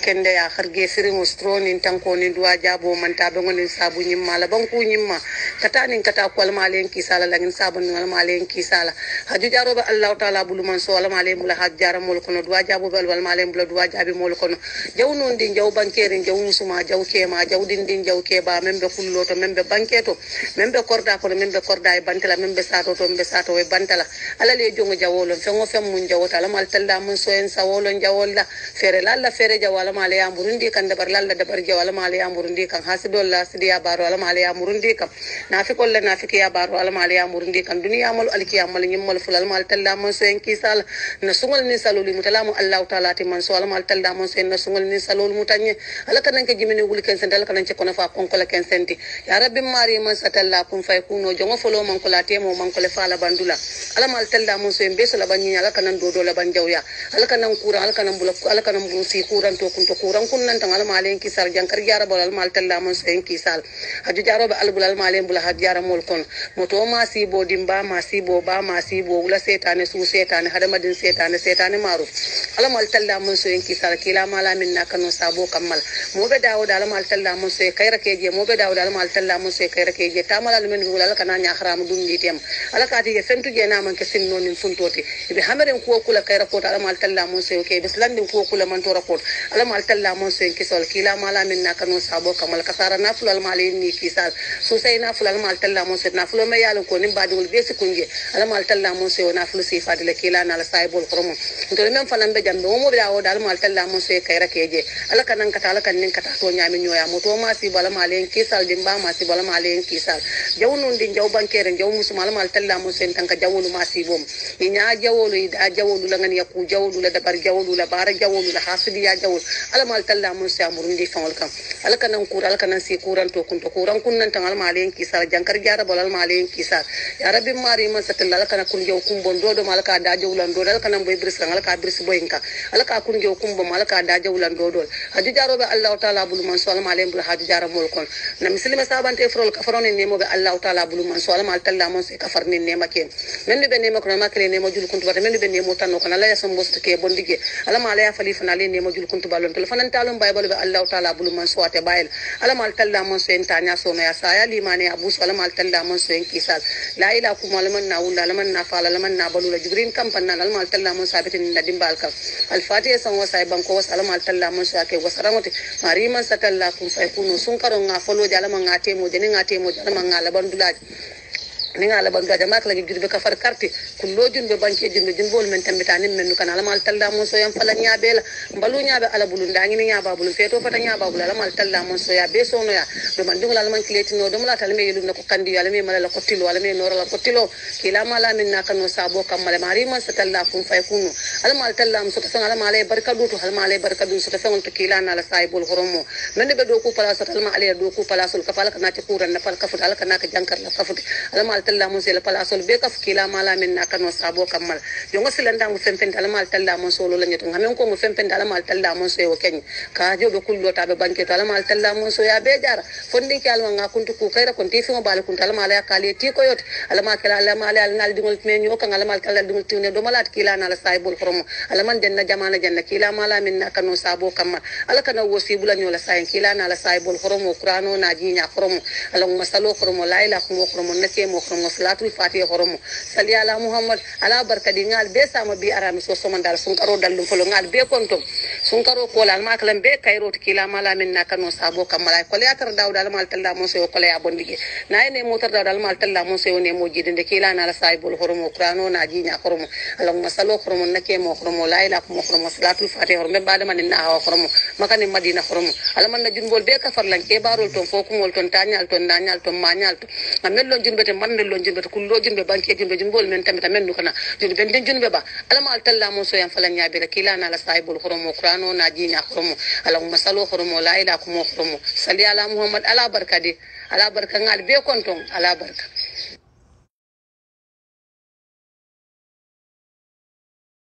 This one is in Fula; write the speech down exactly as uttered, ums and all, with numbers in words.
kende ya kharge sirin ustroni tanko ni duwa jabo man ta be ngonin sabu nyimma la banku nyimma kata nin kata ko malen ki sala lagin sabu ngal malen ki sala haju jaro ba allah taala bulu man so wala malen bula hajjara mol kono duwa jabo bal wal malen bula duwa jabi mol kono jaw non din jaw bankere jaw musuma jaw kema jaw din din jaw ke ba membe kullo to membe banketo membe korda ko membe korda e bantala membe sato to membe sato e bantala ala le jongo jawolo fengo fem mun jawota ala mal talla mun so en sawolo jawolla fere lalla fere jawala male ya murundi kan dabar lalla dabar jawala male ya murundi kan hasidol la sidiya baro ala male ya murundi kan nafikol la nafiki ya baro ala male ya murundi kan duniya mal alkiyamal nyimmal fulal mal talla mun so en kisal na sungol ni saluli mutalamu allah taala ti man so ala mal talla mun so en na sungol ni salul mutanye ala kan ke jimini wuli ken sendal kan ci kono fa konkola ken senti ya rabbi mari man satalla kun fay kuno jongo folo man ko la temo man ko le fala bandula ala mal talla mun so en beso la banyi ala kan do do la ban jawya ala kan kura ala kan bula ala kan bu si kuran to kun to kuran kun nan tan ala malen ki sar jankar jara bol al mal talla mun so en ki sal haju jaro ba al bulal malen bula had jara mol kon moto ma si bo dimba ma si bo ba ma si bo wala setane su setane hada madin setane setane maru ala mal talla mun so en ki sal kila mala min na kanu sabo kamal mo be dawo dal mal talla mun so kayra keje mo be dawo dal mal talla mun so kayra keje tamala men wala ala kana nya haram dum ni tem ala ka ti fentu je na man ke sin non funtoti be hamaren ko kula kayra ko ala mal talla mun so ke bislandin ko kula man to rakot ala mal talla mun so ki sol kila mala min na kanu sabo kamal kasara na fulal malin ni ki sal so sai na fulal mal talla mun so na fulo me yalo ko nim badul be si kunje ala mal talla mun so na fulu si fadile kila na la saibol kromo to men fanan be jambe mo be dawo dal mal talla mun so kayra keje ala kanan kata ala kan nin kata to nyami nyoya moto ma si bala malen ki sal dimba ma si bala malen ki sal jawnu din jaw bankere jaw musuma mal talla mun so tan ka jawlu ma si bom ni nya jawlu da jawlu la ngani yaku jawlu la dabar jawlu la bara jawlu la hasidiya jawlu ala mal talla mun sa murundi fawol kam ala kanan kura ala kanan si kuran to kun to kuran kun nan tan al malen ki sal jankar jara bolal malen ki sal ya rabbi mari man satalla ala kana kun jaw kun bon do do mal ka da jawlan do ala kanan boy bris ala ka bris boyinka ala ka kun jaw kun bon mal ka da jawlan do do haju jaro be allah taala bulu man so al malen bul haju jara mol kon na muslima sabante frol ka farone ne mo be allah taala bulu man so al mal talla mun se ka farni ne make men be ne makro makre ne mo jul kun to men be ne mo tanno kon ala ya sam bost ke bondige ala mala ya fali fana le ne mo jul kun to balon to fanan talon bible be allah taala bulu man so ate bayil ala mal talla mun so en tanya so me asa ya limane abu so ala mal talla mun so en kisal la ila kuma laman na wula laman na fala laman na balula jibrin kampan na al mal talla mun sabitin na dimbal ka al fatiha san wasa banko wasa al mal talla mun so ake wasaramote mari man satalla kun fay kunu sun karo nga folo jala man ngate mo jeni ngate mo jala man ngala bandulaji ni ngala banga jama kala girbe ka far carte kullo junbe banke junbe junbol men tambita nim men kana mal talla mon so yam fala nyaabela mbalu nyaabe ala bulu ndangi ni nyaaba bulu feto fata nyaaba bulu ala mal talla mon so ya be so no ya do man dungala man kleti no do mala tal me yelu nako kandi yala me mala ko tilo ala me nora la ko tilo kila mala min nakano sabo kamale mari man satalla kun fay kunu ala mal talla mon so ta ala mala barka dutu al mala barka dun so ta fon to kila na la saibul horomo men be do ko pala satal ma ale do ko pala sul kafala kana ci kuran na fal kafut ala kana ka jankar la kafut ala talla mun sel pala sol be kaf kila mala min nakano sabo kamal jongo silanda mu fempen dal mal talla mun solo la nyeto ngamen ko mu fempen dal mal talla mun so yo ken ka jobe kullo ta be banke dal mal talla mun so ya be jara fondi ki alma nga kuntu ku kayra kon ti fi mo bal kun dal mala ya kale ti ko yot ala ma kala ala mala al ngal dingol men yo kan ala mal kala dingol tiwne do malat kila na la saibul khorom ala man den na jamana janna kila mala min nakano sabo kamal ala kana wosi bulan yo la sayin kila na la saibul khorom qur'ano na jinya khorom ala masalo khorom la ilaha illa khorom nake mo mo salatul fatiha horomo sali ala muhammad ala barkadi ngal be sama bi arami so so mandal sun karo dallum folo ngal be kontom sun karo ko lal maklam be kayro kila mala min nakano sabo kamala ko le atar dawda al mal talla mo so ko le abondige nay ne motar dawda al mal talla mo so ne mo jidinde kila na la saibul horomo qur'ano na jinya horomo allahumma sallu horomo nake mo horomo la ilaha mo horomo salatul fatiha horomo bada man na ha horomo makani madina horomo ala man na junbol be ka farlan ke barol ton fokumol ton tanyal ton danyal ton manyal to amello junbete man lo junbe kullo junbe banke junbe jumbol men tamita men nukana junbe den junbe ba alama al talla mo so yan falan nyabe la kila na la saibul khoromo qur'ano na jinya khoromo allahumma sallu khoromo la ilaha illa khoromo sali ala muhammad ala barkadi ala barka ngal be konton ala barka